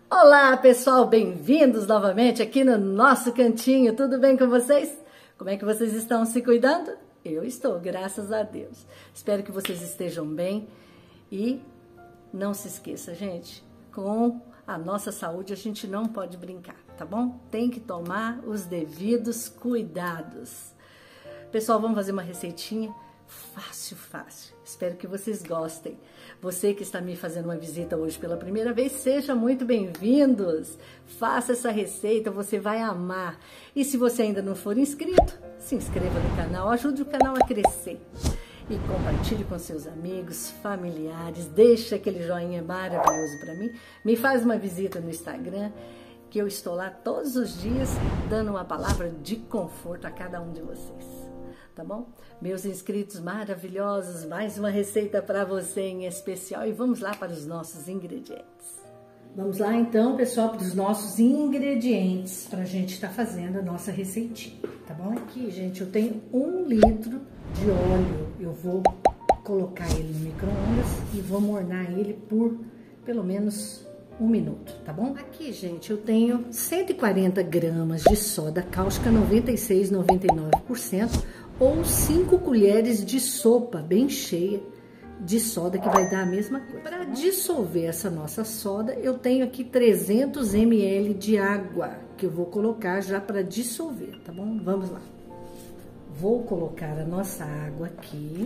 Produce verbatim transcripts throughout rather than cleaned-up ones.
Olá pessoal, bem-vindos novamente aqui no nosso cantinho, tudo bem com vocês? Como é que vocês estão se cuidando? Eu estou, graças a Deus. Espero que vocês estejam bem e não se esqueça, gente, com a nossa saúde a gente não pode brincar, tá bom? Tem que tomar os devidos cuidados. Pessoal, vamos fazer uma receitinha fácil, fácil. Espero que vocês gostem. Você que está me fazendo uma visita hoje pela primeira vez, seja muito bem-vindos. Faça essa receita, você vai amar. E se você ainda não for inscrito, se inscreva no canal, ajude o canal a crescer. E compartilhe com seus amigos, familiares, deixa aquele joinha maravilhoso para mim. Me faz uma visita no Instagram, que eu estou lá todos os dias dando uma palavra de conforto a cada um de vocês. Tá bom? Meus inscritos maravilhosos, mais uma receita para você em especial e vamos lá para os nossos ingredientes. Vamos lá então, pessoal, para os nossos ingredientes para a gente estar tá fazendo a nossa receitinha, tá bom? Aqui, gente, eu tenho um litro de óleo, eu vou colocar ele no micro-ondas e vou mornar ele por pelo menos um minuto, tá bom? Aqui, gente, eu tenho cento e quarenta gramas de soda cáustica noventa e seis, noventa e nove por cento ou cinco colheres de sopa bem cheia de soda, que vai dar a mesma coisa. Para dissolver essa nossa soda, eu tenho aqui trezentos mililitros de água, que eu vou colocar já para dissolver, tá bom? Vamos lá. Vou colocar a nossa água aqui.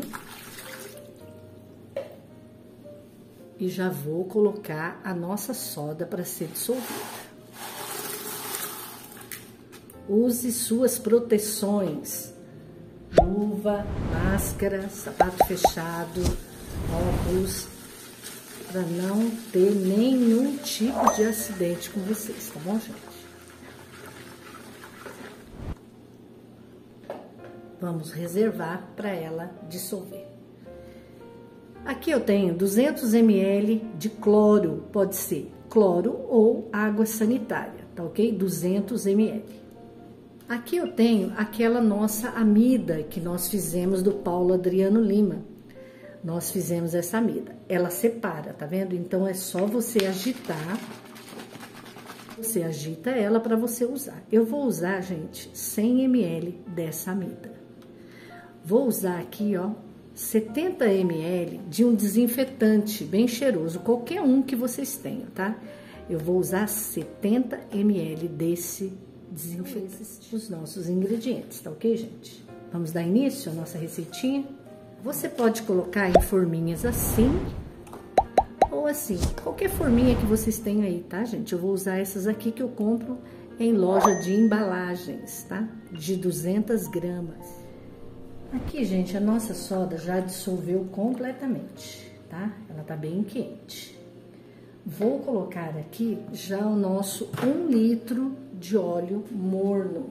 E já vou colocar a nossa soda para ser dissolvida. Use suas proteções. Luva, máscara, sapato fechado, óculos, para não ter nenhum tipo de acidente com vocês, tá bom, gente? Vamos reservar para ela dissolver. Aqui eu tenho duzentos mililitros de cloro, pode ser cloro ou água sanitária, tá ok? duzentos mililitros. Aqui eu tenho aquela nossa amida que nós fizemos do Paulo Adriano Lima. Nós fizemos essa amida. Ela separa, tá vendo? Então é só você agitar. Você agita ela para você usar. Eu vou usar, gente, cem mililitros dessa amida. Vou usar aqui, ó, setenta mililitros de um desinfetante bem cheiroso, qualquer um que vocês tenham, tá? Eu vou usar setenta mililitros desse desinfetante, os nossos ingredientes, tá ok, gente? Vamos dar início à nossa receitinha? Você pode colocar em forminhas assim, ou assim, qualquer forminha que vocês tenham aí, tá, gente? Eu vou usar essas aqui que eu compro em loja de embalagens, tá? De duzentas gramas. Aqui, gente, a nossa soda já dissolveu completamente, tá? Ela tá bem quente. Vou colocar aqui já o nosso um litro de óleo morno.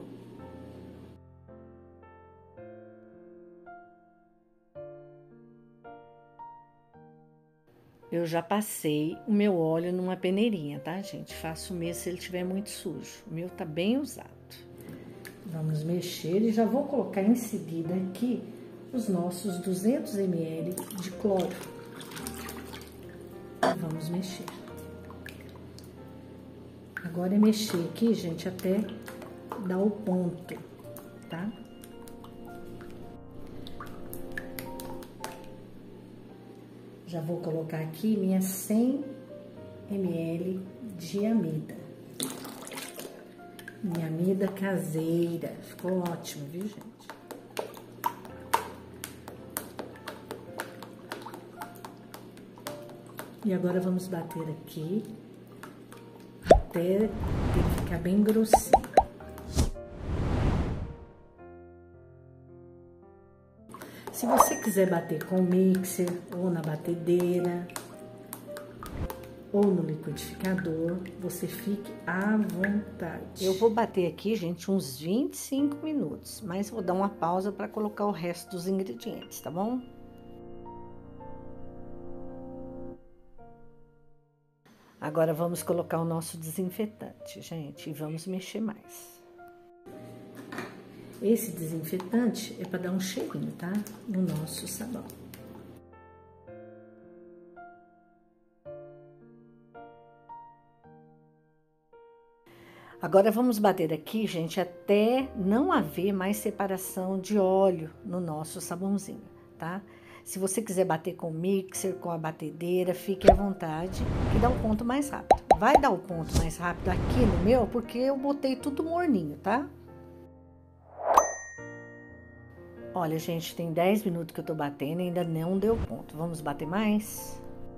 Eu já passei o meu óleo numa peneirinha, tá, gente? Faço o mesmo se ele estiver muito sujo. O meu tá bem usado. Vamos mexer e já vou colocar em seguida aqui os nossos duzentos mililitros de cloro. Vamos mexer. Agora é mexer aqui, gente, até dar o ponto, tá? Já vou colocar aqui minha cem mililitros de amida. Minha amida caseira. Ficou ótimo, viu, gente? E agora vamos bater aqui até ele ficar bem grossinho. Se você quiser bater com o mixer ou na batedeira ou no liquidificador, você fique à vontade. Eu vou bater aqui, gente, uns vinte e cinco minutos, mas vou dar uma pausa para colocar o resto dos ingredientes, tá bom? Agora vamos colocar o nosso desinfetante, gente, e vamos mexer mais. Esse desinfetante é para dar um cheirinho, tá? No nosso sabão. Agora vamos bater aqui, gente, até não haver mais separação de óleo no nosso sabãozinho, tá? Se você quiser bater com o mixer, com a batedeira, fique à vontade, que dá o ponto mais rápido. Vai dar o ponto mais rápido aqui no meu, porque eu botei tudo morninho, tá? Olha, gente, tem dez minutos que eu tô batendo e ainda não deu ponto. Vamos bater mais?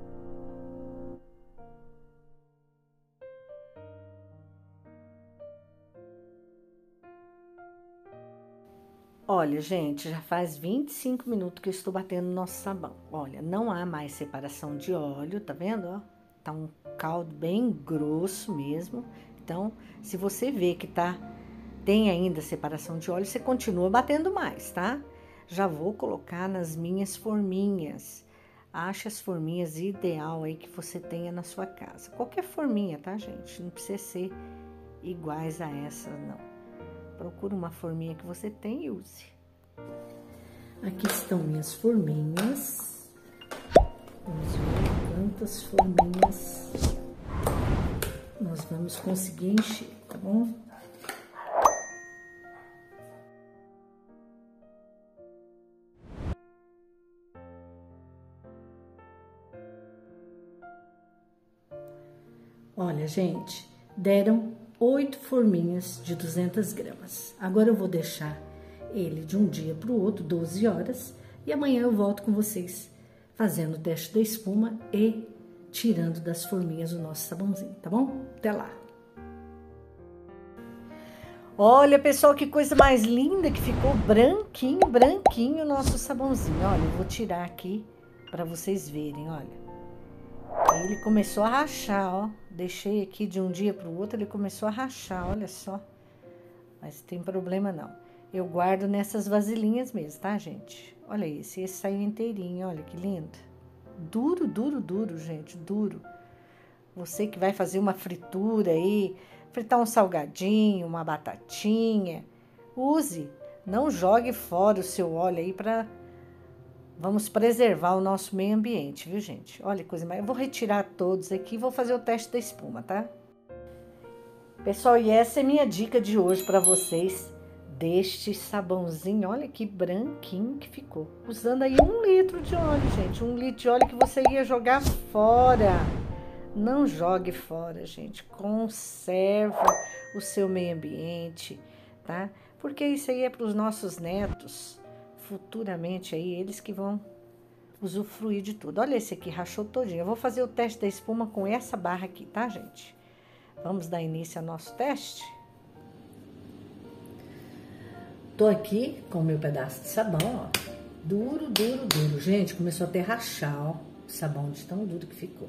Olha, gente, já faz vinte e cinco minutos que eu estou batendo no nosso sabão. Olha, não há mais separação de óleo, tá vendo? Ó, tá um caldo bem grosso mesmo. Então, se você vê que tá, tem ainda separação de óleo, você continua batendo mais, tá? Já vou colocar nas minhas forminhas. Ache as forminhas ideal aí que você tenha na sua casa. Qualquer forminha, tá, gente? Não precisa ser iguais a essa, não. Procura uma forminha que você tem e use. Aqui estão minhas forminhas. Vamos ver quantas forminhas nós vamos conseguir encher, tá bom? Olha, gente, deram oito forminhas de duzentas gramas. Agora eu vou deixar ele de um dia para o outro, doze horas, e amanhã eu volto com vocês fazendo o teste da espuma e tirando das forminhas o nosso sabãozinho, tá bom? Até lá! Olha, pessoal, que coisa mais linda que ficou branquinho, branquinho o nosso sabãozinho. Olha, eu vou tirar aqui para vocês verem, olha. Ele começou a rachar, ó. Deixei aqui de um dia para o outro, ele começou a rachar, olha só. Mas tem problema não. Eu guardo nessas vasilhinhas mesmo, tá, gente? Olha esse, esse saiu inteirinho, olha que lindo. Duro, duro, duro, gente, duro. Você que vai fazer uma fritura aí, fritar um salgadinho, uma batatinha, use. Não jogue fora o seu óleo aí para... Vamos preservar o nosso meio ambiente, viu, gente? Olha que coisa mais... Eu vou retirar todos aqui e vou fazer o teste da espuma, tá? Pessoal, e essa é minha dica de hoje para vocês deste sabãozinho. Olha que branquinho que ficou. Usando aí um litro de óleo, gente. Um litro de óleo que você ia jogar fora. Não jogue fora, gente. Conserva o seu meio ambiente, tá? Porque isso aí é para os nossos netos. Futuramente aí, eles que vão usufruir de tudo. Olha esse aqui, rachou todinho. Eu vou fazer o teste da espuma com essa barra aqui, tá, gente? Vamos dar início ao nosso teste? Tô aqui com o meu pedaço de sabão, ó. Duro, duro, duro. Gente, começou até a rachar, ó. O sabão de tão duro que ficou.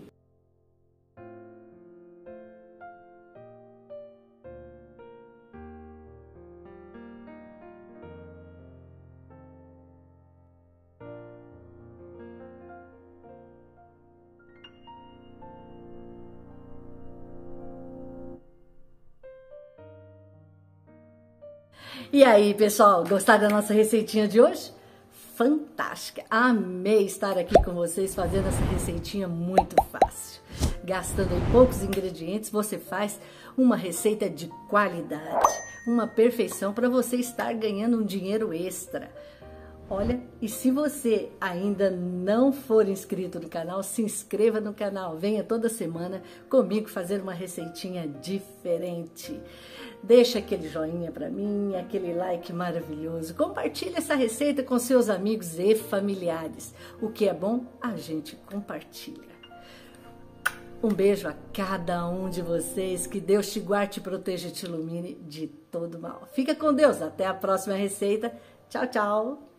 E aí, pessoal, gostaram da nossa receitinha de hoje? Fantástica! Amei estar aqui com vocês fazendo essa receitinha muito fácil. Gastando em poucos ingredientes, você faz uma receita de qualidade, uma perfeição para você estar ganhando um dinheiro extra. Olha, e se você ainda não for inscrito no canal, se inscreva no canal. Venha toda semana comigo fazer uma receitinha diferente. Deixa aquele joinha para mim, aquele like maravilhoso. Compartilhe essa receita com seus amigos e familiares. O que é bom, a gente compartilha. Um beijo a cada um de vocês. Que Deus te guarde, te proteja e te ilumine de todo mal. Fica com Deus. Até a próxima receita. Tchau, tchau.